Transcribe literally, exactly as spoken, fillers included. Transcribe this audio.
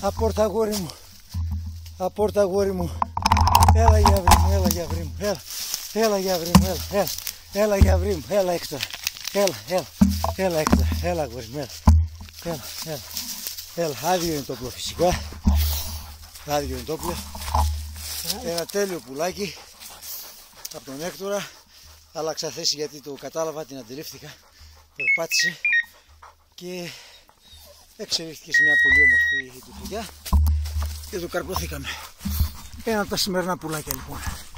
Απόρτα αγόρι μου. Απόρτα αγόρι μου. Έλα για βρή μου, έλα για βρή μου. Έλα, έλα για βρή μου, έλα, έλα. Έλα για βρή μου, έλα έξω. Έλα, έλα, έλα έξω. Έλα αγόρι μου, έλα. Έλα, έλα. Έλα, άδειο είναι το όπλο φυσικά. Άδειο είναι το όπλο. Ένα τέλειο πουλάκι από τον Έκτορα. Άλλαξα θέση γιατί το κατάλαβα, την αντιλήφθηκα. Περπάτησε και εξελίχθηκε σε μια πολύ όμορφη τουφιλιά και το καρποθήκαμε. Ένα από τα σημερινά πουλάκια λοιπόν.